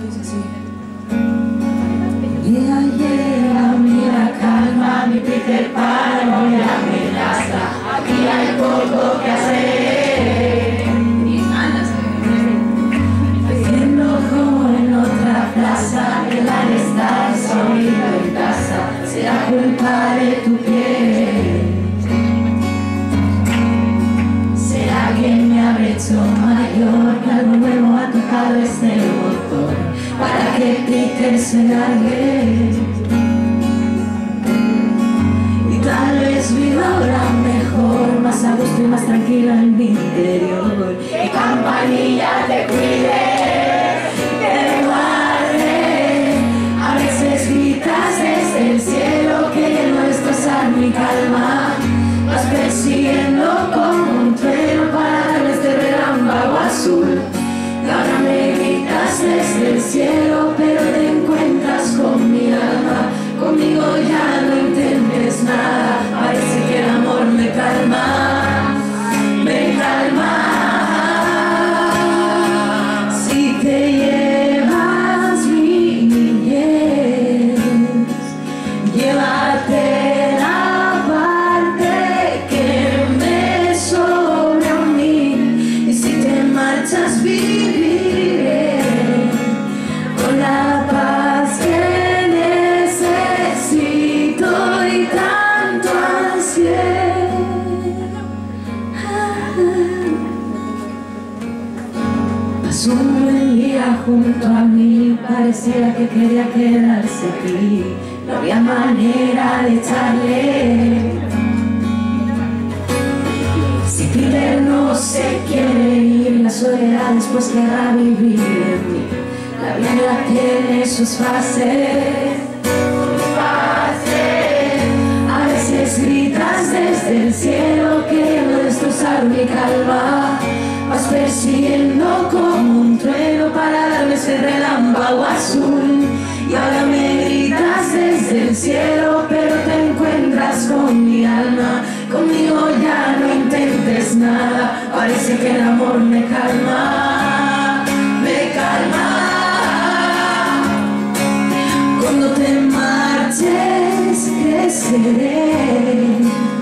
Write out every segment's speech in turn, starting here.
dice así. Mira, calma, mi Peter Pan, no me amenaza. Aquí hay poco que hacer. Haciendo como en otra plaza, el al estar solito en casa, será culpa de tu piel. Será que me habré hecho mayor, que algo nuevo ha tocado este botón para que Peter se largue. Y tal vez viva ahora mejor, más a gusto y más tranquila en mi interior. Que Campanilla te cuide, te guarde. A veces gritas desde el cielo que no es pasar mi calma. Vas persiguiendo como un trueno para darle este relámpago azul. Y ahora me gritas desde el cielo, pero te encuentras con mi alma. Conmigo ya no intentes nada, parece que el amor me calma, me calma. Si te llevas mi niñez, llévate la parte que me sobra a mí. Y si te marchas viviré con la paz que necesito y tanto ansié. Pasó un buen día junto a mí, pareciera que quería quedarse aquí. No había manera de echarle. Si Peter no se quiere ir, la soledad después querrá vivir en mí. La vida tiene sus fases. A veces gritas desde el cielo queriendo destrozar mi calma. Vas persiguiendo como un trueno para darme ese relámpago azul. Y ahora me gritas desde el cielo, pero te encuentras con mi alma. Conmigo ya no intentes nada, parece que el amor me calma, me calma. Cuando te marches creceré,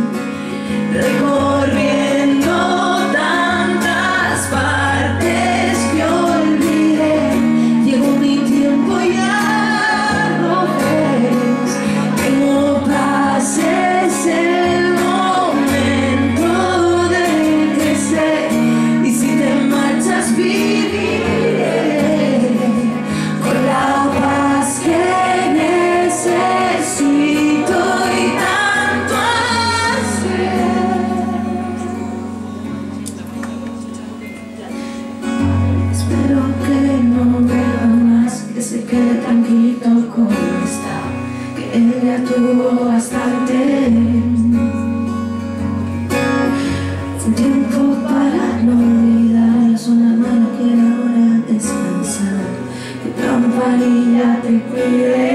recorriendo tantas partes que olvidé. Llegó mi tiempo, ya lo ves. Tengo paz, es el momento de crecer. Y si te marchas viviré con la paz que necesito y tanto ansié. Espero que no vuelva más, que se quede tranquilito como está, que él ya tuvo bastante. Un tiempo para no olvidar, sola mano quiere ahora descansar. Que Campanilla te cuide.